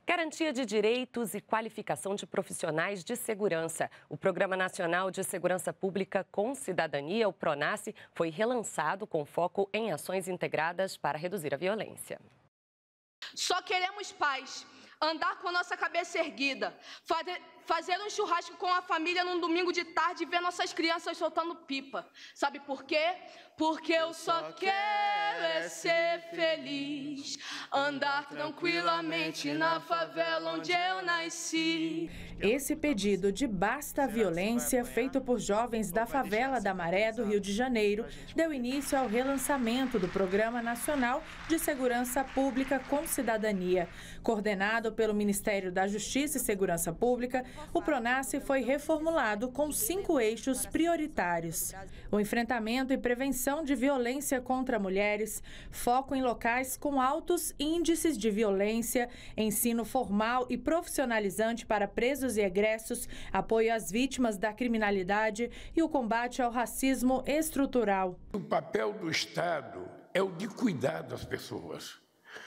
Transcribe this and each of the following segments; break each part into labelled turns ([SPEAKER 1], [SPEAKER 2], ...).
[SPEAKER 1] Garantia de direitos e qualificação de profissionais de segurança. O Programa Nacional de Segurança Pública com Cidadania, o PRONASSE, foi relançado com foco em ações integradas para reduzir a violência.
[SPEAKER 2] Só queremos paz, andar com a nossa cabeça erguida, fazer um churrasco com a família num domingo de tarde e ver nossas crianças soltando pipa. Sabe por quê? Porque eu só quero é ser feliz, andar tranquilamente na favela onde eu nasci.
[SPEAKER 3] Esse pedido de basta a violência, feito por jovens da favela da Maré, do Rio de Janeiro, deu início ao relançamento do Programa Nacional de Segurança Pública com Cidadania. Coordenado pelo Ministério da Justiça e Segurança Pública, o PRONASSE foi reformulado com 5 eixos prioritários: o enfrentamento e prevenção de violência contra mulheres, foco em locais com altos índices de violência, ensino formal e profissionalizante para presos e egressos, apoio às vítimas da criminalidade e o combate ao racismo estrutural.
[SPEAKER 4] O papel do Estado é o de cuidar das pessoas.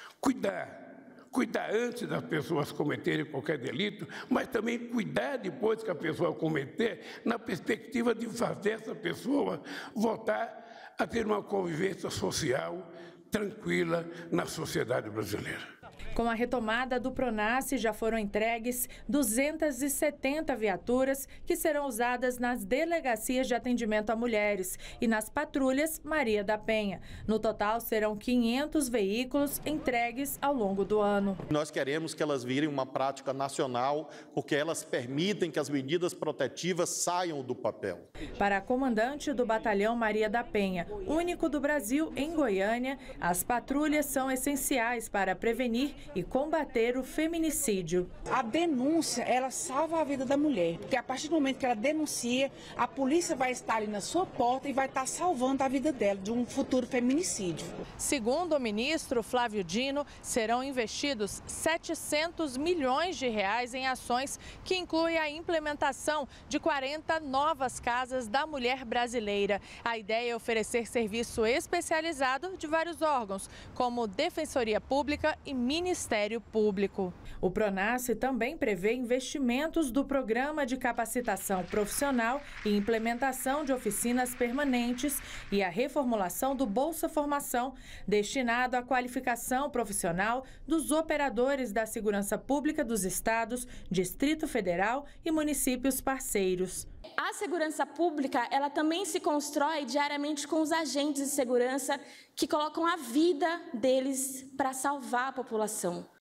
[SPEAKER 4] Cuidar antes das pessoas cometerem qualquer delito, mas também cuidar depois que a pessoa cometer, na perspectiva de fazer essa pessoa voltar a ter uma convivência social tranquila na sociedade brasileira.
[SPEAKER 3] Com a retomada do PRONASSE, já foram entregues 270 viaturas que serão usadas nas delegacias de atendimento a mulheres e nas patrulhas Maria da Penha. No total, serão 500 veículos entregues ao longo do ano.
[SPEAKER 5] Nós queremos que elas virem uma prática nacional, porque elas permitem que as medidas protetivas saiam do papel.
[SPEAKER 3] Para a comandante do Batalhão Maria da Penha, único do Brasil em Goiânia, as patrulhas são essenciais para prevenir e combater o feminicídio.
[SPEAKER 6] A denúncia, ela salva a vida da mulher, porque a partir do momento que ela denuncia, a polícia vai estar ali na sua porta e vai estar salvando a vida dela de um futuro feminicídio.
[SPEAKER 3] Segundo o ministro Flávio Dino, serão investidos 700 milhões de reais em ações que incluem a implementação de 40 novas casas da mulher brasileira. A ideia é oferecer serviço especializado de vários órgãos, como Defensoria Pública e Ministério Público. O PRONASSE também prevê investimentos do Programa de Capacitação Profissional e implementação de oficinas permanentes e a reformulação do Bolsa Formação, destinado à qualificação profissional dos operadores da segurança pública dos estados, Distrito Federal e municípios parceiros.
[SPEAKER 7] A segurança pública, ela também se constrói diariamente com os agentes de segurança que colocam a vida deles para salvar a população.